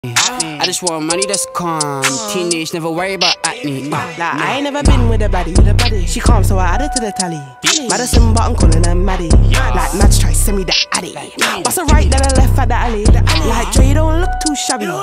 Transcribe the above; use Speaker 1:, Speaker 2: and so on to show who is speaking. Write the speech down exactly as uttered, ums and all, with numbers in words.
Speaker 1: I just want money that's calm. Teenage, never worry about acne. Uh,
Speaker 2: Like I ain't never been with a baddie. She calm, so I add it to the tally. Madison, but I'm calling her Maddie. Like Mads try send me the addy. Bust a right, then I left at the alley. Like Dre, don't look too shabby.